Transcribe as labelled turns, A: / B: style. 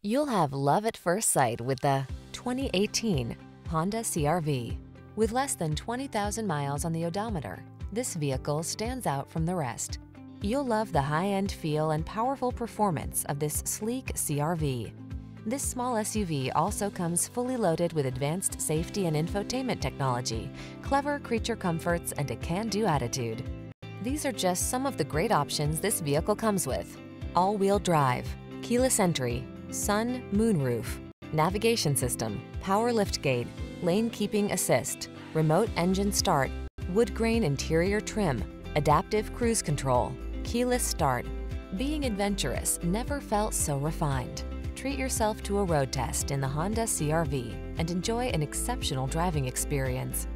A: You'll have love at first sight with the 2018 Honda CR-V. With less than 20,000 miles on the odometer, this vehicle stands out from the rest. You'll love the high-end feel and powerful performance of this sleek CR-V. This small SUV also comes fully loaded with advanced safety and infotainment technology, clever creature comforts, and a can-do attitude. These are just some of the great options this vehicle comes with: all-wheel drive, keyless entry, sun, moonroof, navigation system, power liftgate, lane keeping assist, remote engine start, wood grain interior trim, adaptive cruise control, keyless start. Being adventurous never felt so refined. Treat yourself to a road test in the Honda CR-V and enjoy an exceptional driving experience.